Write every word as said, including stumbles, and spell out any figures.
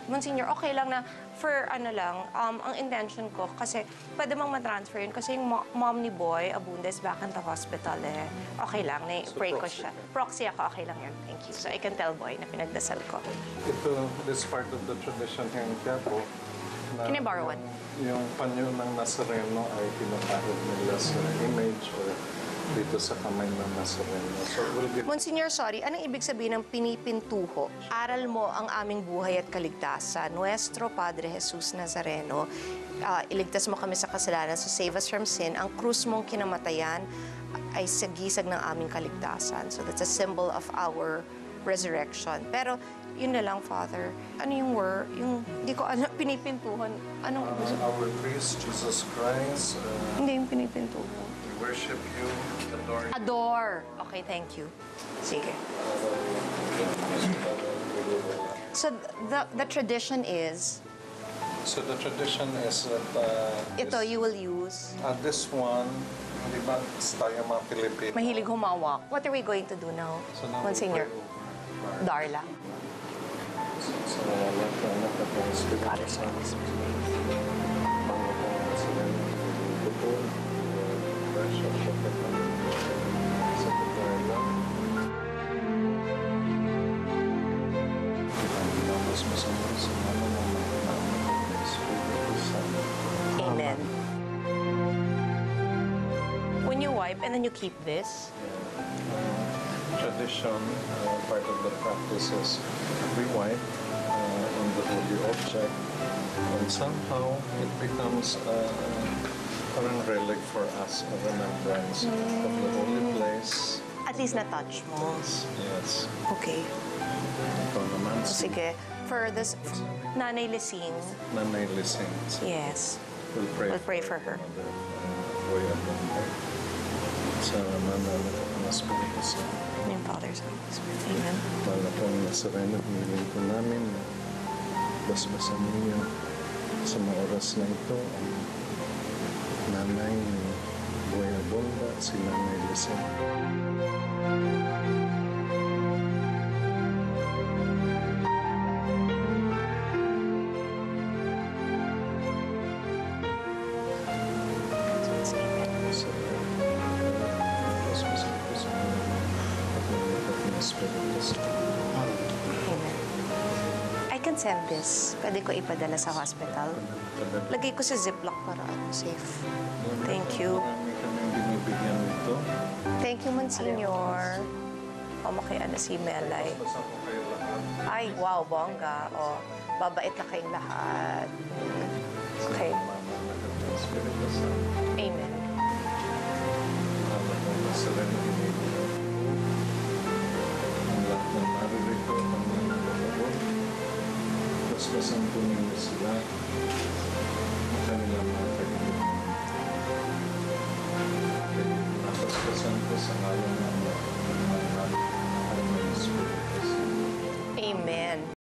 Monsignor, okay lang na for ano lang, um, ang intention ko, kasi pwede mong matransfer yun kasi yung mo mom ni Boy Abunda is back in the hospital eh. Okay lang, na-pray ko siya. Proxy ako, okay lang yun. Thank you. So I can tell Boy na pinagdasal ko. Ito, this part of the tradition here in Quiapo. Can I borrow one? Yung panyo ng Nazareno ay pinapahid nila sa image or dito sa kamay ng Nazareno. So we'll get... Monsignor, sorry, anong ibig sabihin ng pinipintuho? Aral mo ang aming buhay at kaligtasan. Nuestro Padre Jesus Nazareno, uh, iligtas mo kami sa kasalanan, so save us from sin. Ang krus mong kinamatayan ay sagisag ng aming kaligtasan. So that's a symbol of our resurrection. Pero yun na lang, Father. Ano yung word? Yung, hindi ko ano, pinipintuhan. Anong ibig sabihin? Uh, our priest, Jesus Christ. Uh, Hindi yung pinipintuho. we worship you, adore you. Adore. Okay, thank you. Sige. So the the tradition is, So the tradition is that... Uh, ito this, you will use. Uh, this one, di ba, tayo mga Pilipino. Mahilig humawak. What are we going to do now, So now Monsignor? we pray over. Darla. So, so anak na anak na po, Spirit Father, of Son, God. Spirit. Mga po sila ito po, precious shepherd namin sa Pagkala. Tapos masama sa mga mga mga Spirit of God. Amen. When you wipe and then you keep this, Tradition, uh, part of the practice is we wipe uh, on the holy object, and somehow it becomes uh, a relic for us, a remembrance mm. of the holy place. at least na-touch mo. Yes. Okay. Ito naman si Sige. For this, Nanay Lising. Nanay Lising. Yes. We'll pray, We'll pray for her. Mother, uh, Boy Abunda. Sa Manila Host-actress Kris Aquino. Yung Father, Son, Spirit. Amen. Wala pong Nazarene, hiniling po namin na basbasan ninyo sa mga oras na ito ang nanay ni Boy Abunda, si Nanay Lising. I can send this. Pwede ko ipadala sa hospital. Lagay ko sa ziplock para safe. Thank you. Marami kaming binibigyan nito. Thank you, Monsignor. Pamakaya na si Melay. Basta po kayo lahat. Ay, wow, bongga. O, babait na kayong lahat. Okay. Amen. Wala pong Nazarene, hiniling po. Ang lahat ng naririto, ng mga nagpapabot. Basbasan po ninyo sila. Ang kanilang mga kaibigan. Basbasan po sa ngalan ng mga Spirit. Amen.